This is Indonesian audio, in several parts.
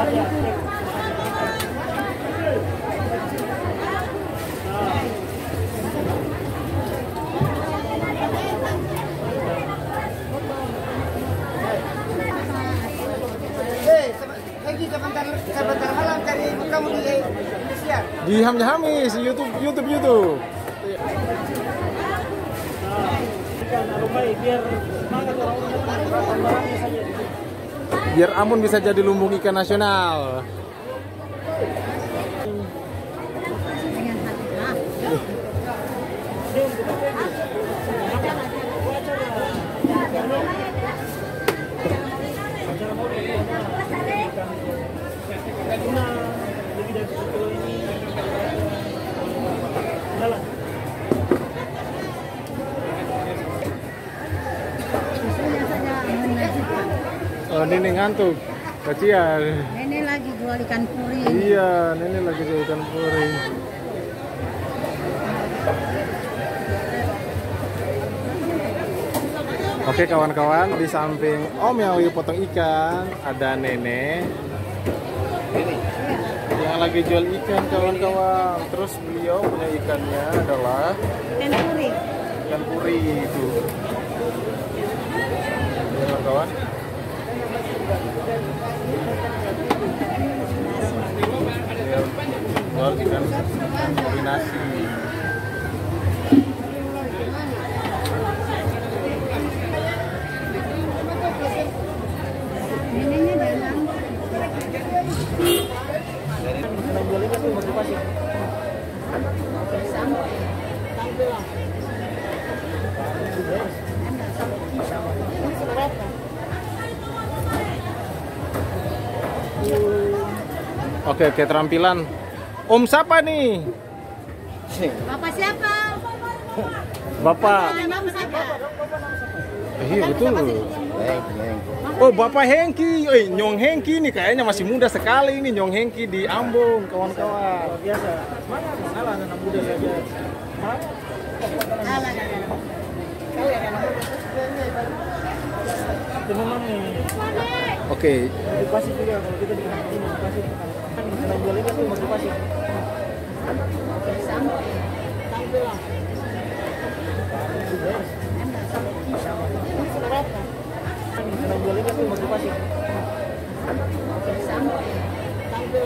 Sebentar malam cari kamu di Indonesia. Di Hamis, YouTube. Biar Ambon bisa jadi lumbung ikan nasional. Oh, Nenek ngantuk. Kasihan. Nenek lagi jual ikan puri. Iya, Nenek lagi jual ikan puri. Oke kawan-kawan, di samping Om yang lagi potong ikan, ada Nenek yang lagi jual ikan kawan-kawan. Terus beliau punya ikannya adalah ikan puri itu. Kawan-kawan. Jual ikan puri nasi. Oke, keterampilan Om siapa nih? Bapak siapa? Bapak. Iya betul. Oh Bapak Hengki, Nyong Hengki nih kayaknya masih muda sekali ini Nyong Hengki di Ambon kawan-kawan. Biasa. Mana mengalah anak muda saja. Oke. Motivasi juga kalau kita di kampung ini motivasi. Kan jual ikan itu motivasi. Tampil. Jual ikan itu motivasi. Tampil.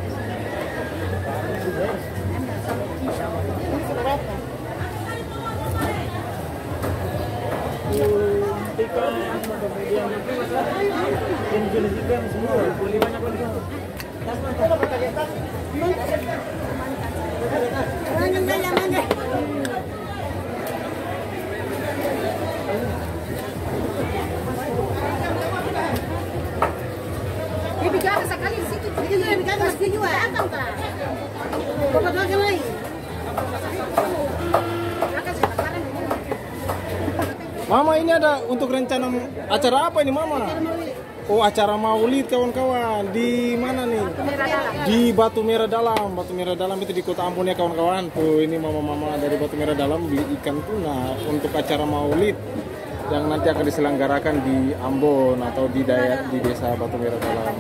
Ikan jenis ikan semua boleh banyak banget. Dia bicara sekali di situ, dia bicara masih juga, apa tak? Bapak lagi lagi. Mama ini ada untuk rencana acara apa ini Mama? Oh acara maulid kawan-kawan di mana nih? Di Batu Merah Dalam. Batu Merah Dalam itu di Kota Ambon ya kawan-kawan. Tuh ini mama-mama dari Batu Merah Dalam beli ikan tuna untuk acara maulid yang nanti akan diselenggarakan di Ambon atau di desa Batu Merah Dalam.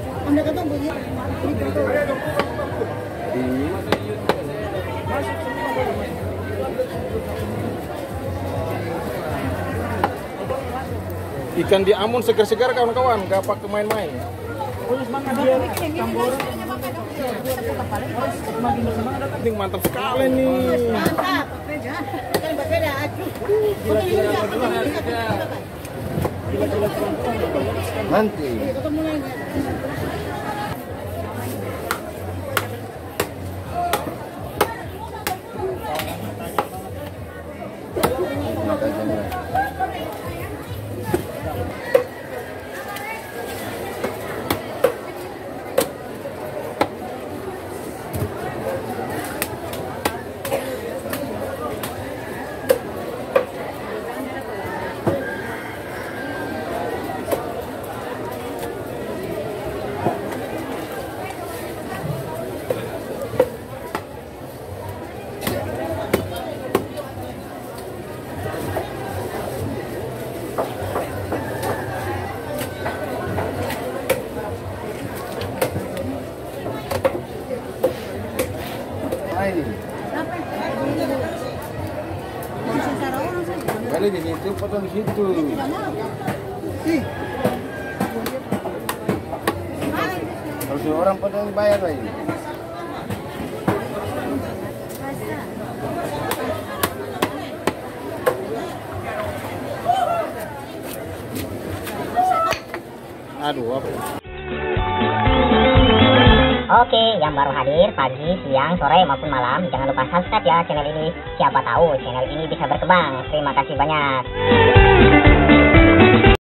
Di ikan di Ambon segar-segar kawan-kawan, gak pakai main-main. Mantap sekali nih. Nanti. Kali di situ, potong di situ. Kalau semua orang potong dibayar lagi. Aduh, apa? Oke, yang baru hadir pagi, siang, sore maupun malam, jangan lupa subscribe ya channel ini. Siapa tahu channel ini bisa berkembang. Terima kasih banyak.